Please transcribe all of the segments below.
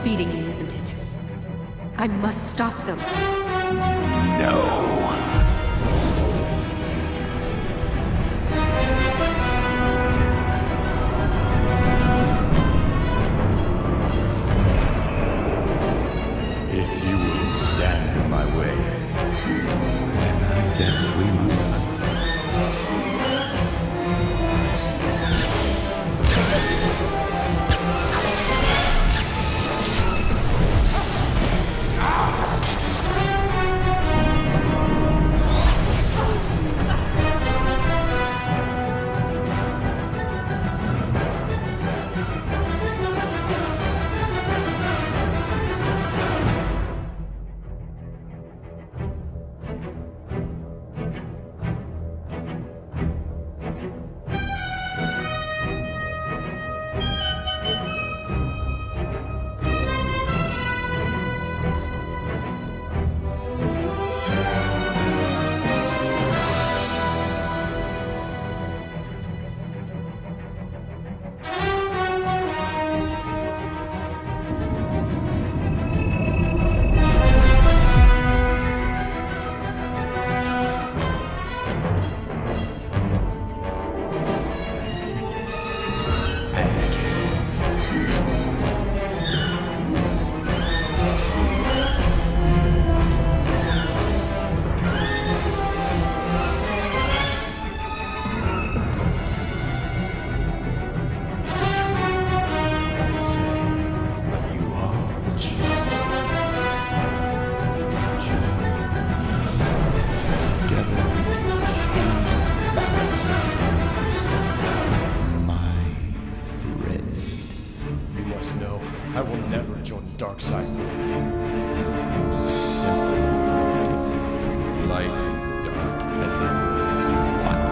feeding me, isn't it? I must stop them. No. If you will stand in my way, then I guess we must hunt. I will never join the dark side. Light, dark, as if one.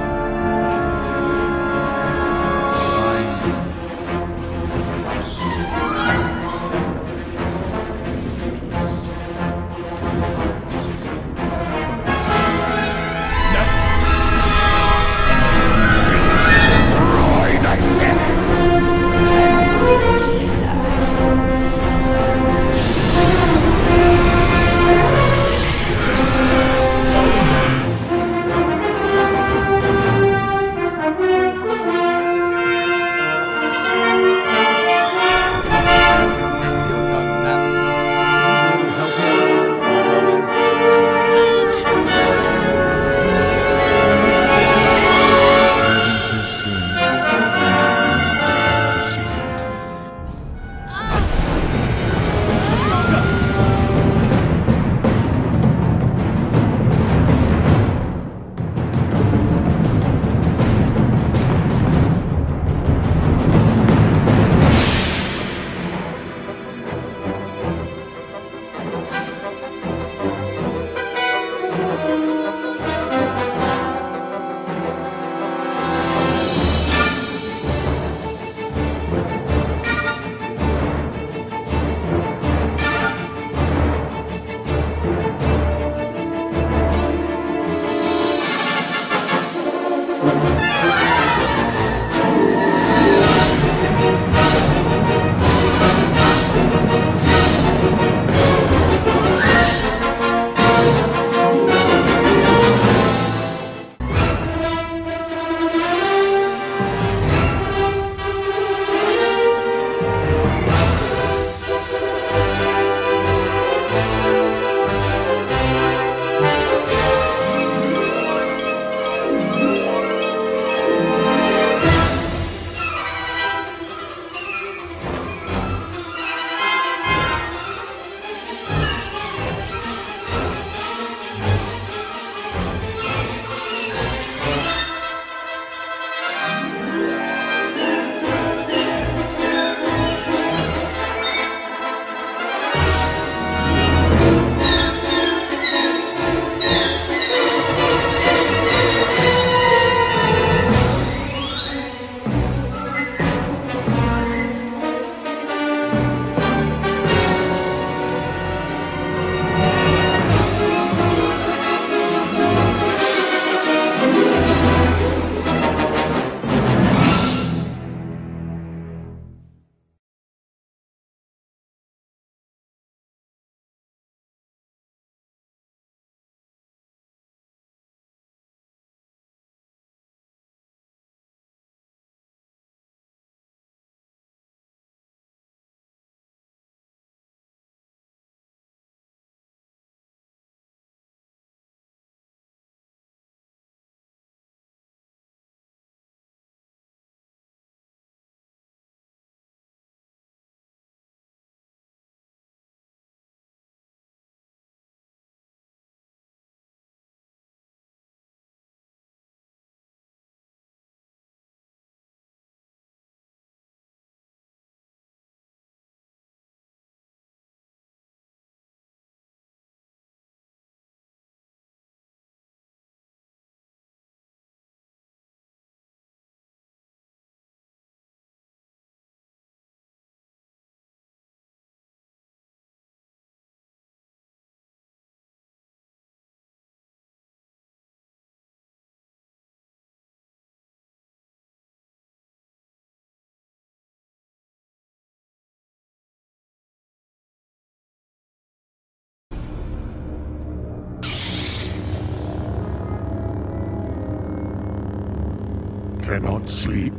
cannot sleep?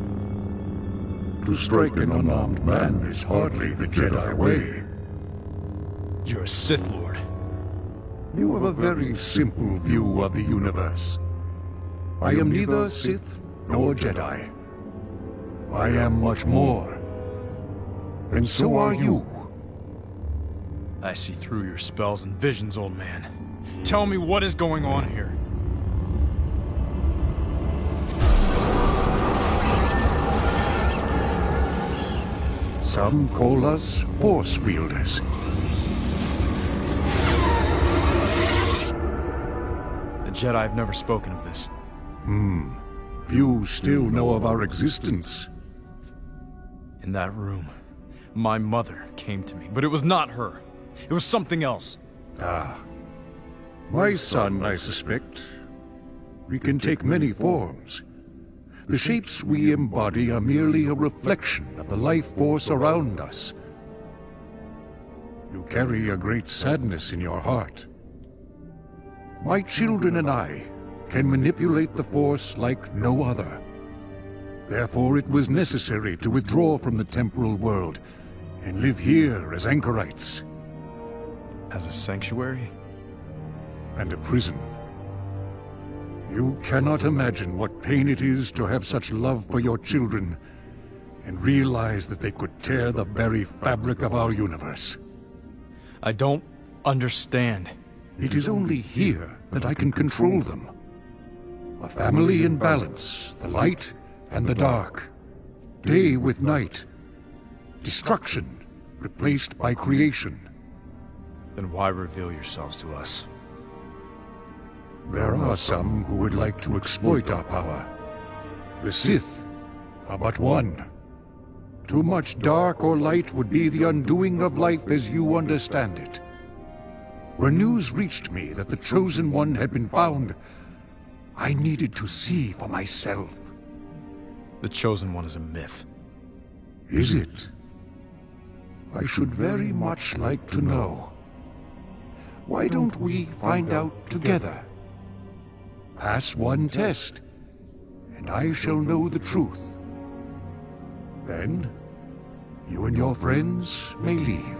To strike an unarmed man is hardly the Jedi way. You're a Sith Lord. You have a very simple view of the universe. I am neither Sith nor Jedi. I am much more. And so are you. I see through your spells and visions, old man. Tell me what is going on here. Some call us Force wielders. The Jedi have never spoken of this. Few still know of our existence. In that room, my mother came to me, but it was not her. It was something else. My son, I suspect. We can take many forms. The shapes we embody are merely a reflection of the life force around us. You carry a great sadness in your heart. My children and I can manipulate the Force like no other. Therefore, it was necessary to withdraw from the temporal world and live here as anchorites. As a sanctuary? And a prison. You cannot imagine what pain it is to have such love for your children and realize that they could tear the very fabric of our universe. I don't understand. It is only here that I can control them. A family in balance, the light and the dark. Day with night. Destruction replaced by creation. Then why reveal yourselves to us? There are some who would like to exploit our power. The Sith are but one. Too much dark or light would be the undoing of life as you understand it. When news reached me that the Chosen One had been found, I needed to see for myself. The Chosen One is a myth. Is it? I should very much like to know. Why don't we find out together? Pass one test, and I shall know the truth. Then, you and your friends may leave.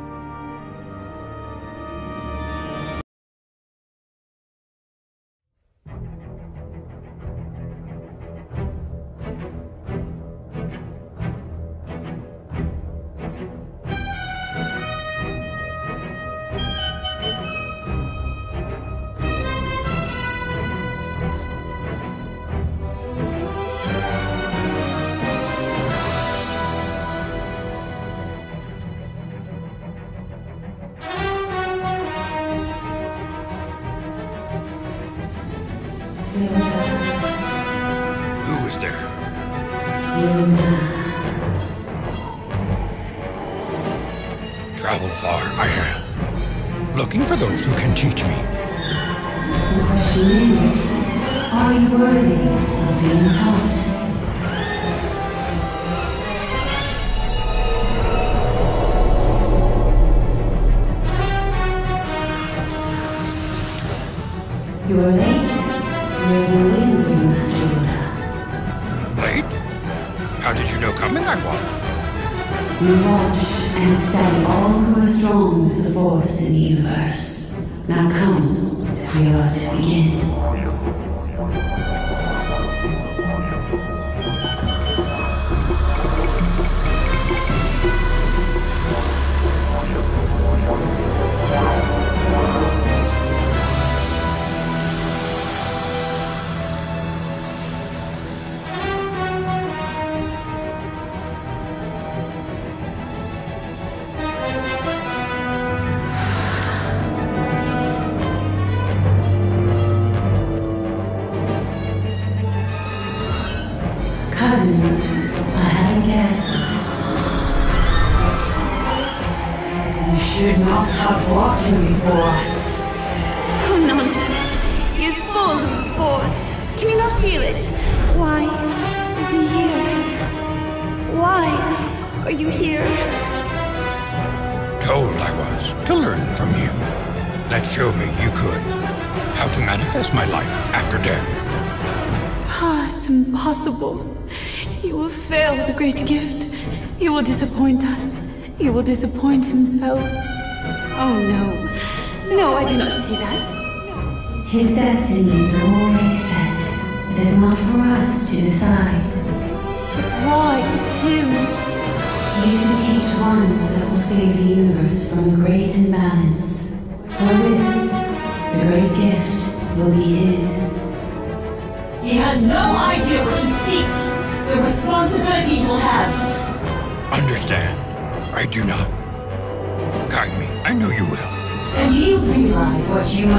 Who is there? Traveled far, I have. Looking for those who can teach me. The question is, are you worthy of being taught? You are late. We've been waiting for you, Master Yoda. Late? How did you know coming I was? You watch and study all who are strong with the Force in the universe. Now come, if we are to begin. Cousins, I have a guest. You should not have brought him before us. Oh, nonsense. He is full of the Force. Can you not feel it? Why is he here? Why are you here? Told I was, to learn from you. That showed me you could. How to manifest my life after death. It's impossible. He will fail the great gift. He will disappoint us. He will disappoint himself. Oh no. No, I do not see that. His destiny is already set. It is not for us to decide. Why him? He is to teach one that will save the universe from a great imbalance. For this, the great gift will be his. He has no idea what he seeks, the responsibility he will have. Understand. I do not. Guide me. I know you will. And you realize what you must